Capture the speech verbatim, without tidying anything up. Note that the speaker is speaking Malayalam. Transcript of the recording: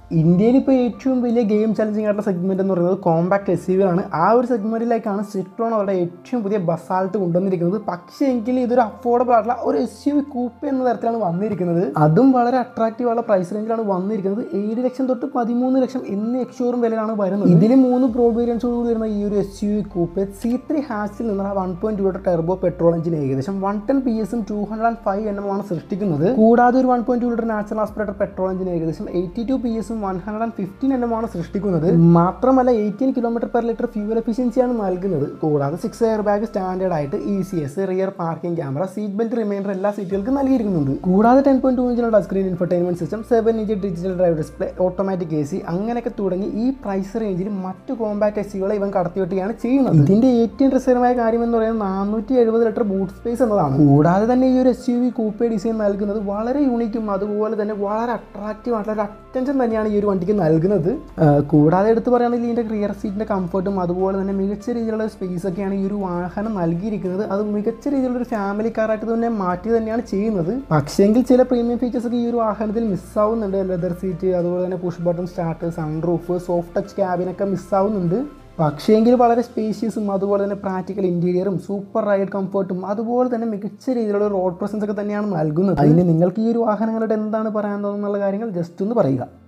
ഇന്ത്യയിൽ ഇപ്പോൾ ഏറ്റവും വലിയ ഗെയിം ചലഞ്ചിങ് ആയിട്ടുള്ള സെഗ്മെൻറ്റ് എന്ന് പറയുന്നത് കോമ്പാക്ട് എസ് യു വി ആണ്. ആ ഒരു സെഗ്മെൻറ്റിലേക്കാണ് സിട്രോൺ അവരുടെ ഏറ്റവും പുതിയ ബസാൾട്ട് കൊണ്ടുവന്നിരിക്കുന്നത്. പക്ഷേ എങ്കിൽ ഇതൊരു അഫോർഡബിൾ ആയിട്ടുള്ള ഒരു എസ് യു വി കൂപ്പ് എന്ന തരത്തിലാണ് വന്നിരിക്കുന്നത്. അതും വളരെ അട്രാക്റ്റീവ് ആയിട്ടുള്ള പ്രൈസ് റേഞ്ചിലാണ് വന്നിരിക്കുന്നത്. ഏഴ് ലക്ഷം തൊട്ട് പതിമൂന്ന് ലക്ഷം എന്നീ എക്സ്ഷോറും വിലയിലാണ് വരുന്നത്. ഇതിൽ മൂന്ന് ബ്രോഡ് വേരിയൻസോട് കൂടി വരുന്ന ഈ ഒരു S U V coupe C three ഹാച്ചിൽ നിന്നുള്ള one point two litre turbo petrol engine ഏകദേശം വൺ ടെൻ പി എസും ടു ഹൺഡ്രഡ് ആൻഡ് ഫൈവ് എണ്ണം ആണ് സൃഷ്ടിക്കുന്നത്. കൂടാതെ ഒരു one point two litre natural aspirated petrol engine ഏകദേശം എയ്റ്റി ടു പി എസും വൺ ഹൺഡ്രഡ് ആൻഡ് ഫിഫ്റ്റീൻ എണ്ണമാണ് സൃഷ്ടിക്കുന്നത്. മാത്രമല്ല eighteen kilometre per litre fuel എഫിഷ്യൻസിയാണ് നൽകുന്നത്. കൂടാതെ സിക്സ് എയർ ബാഗ് സ്റ്റാൻഡേർഡ് ആയിട്ട് E C S, rear parking camera, seat belt reminder എല്ലാ സീറ്റുകൾക്കും നൽകിയിരിക്കുന്നുണ്ട്. കൂടാതെ ടെൻ പോയിന്റ് ടു ഇഞ്ചിനുള്ള touch screen infotainment system, seven inch digital drive display, automatic A C അങ്ങനെയൊക്കെ തുടങ്ങി ഈ പ്രൈസ് റേഞ്ചിൽ മറ്റു കോമ്പാക്ട് എസ് യുകളെ ഇവൻ കടത്തിവെട്ടുകയാണ് ചെയ്യുന്നത്. ഇതിന്റെ ഏറ്റവും രസകരമായ കാര്യം എന്ന് പറയുന്നത് നാനൂറ്റി എഴുപത് ലിറ്റർ ബൂട്ട് സ്പേസ് എന്നതാണ്. കൂടാതെ തന്നെ ഈ ഒരു S U V coupe design നൽകുന്നത് വളരെ യൂണിക്കും അതുപോലെ തന്നെ വളരെ അട്രാക്റ്റീവ് ആയിട്ടുള്ള ഒരു അറ്റൻഷൻ തന്നെയാണ് ഈ ഒരു വണ്ടിക്ക് നൽകുന്നത്. കൂടാതെ എടുത്ത് പറയുകയാണെങ്കിൽ ഇതിൻ്റെ റിയർ സീറ്റിൻ്റെ കംഫർട്ടും അതുപോലെ തന്നെ മികച്ച രീതിയിലുള്ള സ്പേസ് ഒക്കെയാണ് ഈ ഒരു വാഹനം നൽകിയിരിക്കുന്നത്. അത് മികച്ച രീതിയിലുള്ള ഒരു ഫാമിലി കാറായിട്ട് തന്നെ മാറ്റി തന്നെയാണ് ചെയ്യുന്നത്. പക്ഷേങ്കിൽ ചില പ്രീമിയം ഫീച്ചേഴ്സ് ഒക്കെ ഈ ഒരു വാഹനത്തിൽ മിസ്സാവുന്നുണ്ട്. ലെതർ സീറ്റ്, അതുപോലെ തന്നെ push button start, sunroof, soft touch ക്യാബിനൊക്കെ മിസ്സാവുന്നുണ്ട്. പക്ഷേങ്കിൽ വളരെ സ്പേഷ്യസും അതുപോലെ തന്നെ പ്രാക്ടിക്കൽ ഇൻറ്റീരിയറും സൂപ്പർ റൈഡ് കംഫർട്ടും അതുപോലെ തന്നെ മികച്ച രീതിയിലുള്ള റോഡ് പ്രസൻസ് ഒക്കെ തന്നെയാണ് നൽകുന്നത്. അതിന് നിങ്ങൾക്ക് ഈ ഒരു വാഹനങ്ങളുടെ എന്താണ് പറയാൻ തോന്നുന്നുള്ള കാര്യങ്ങൾ ജസ്റ്റ് ഒന്ന് പറയുക.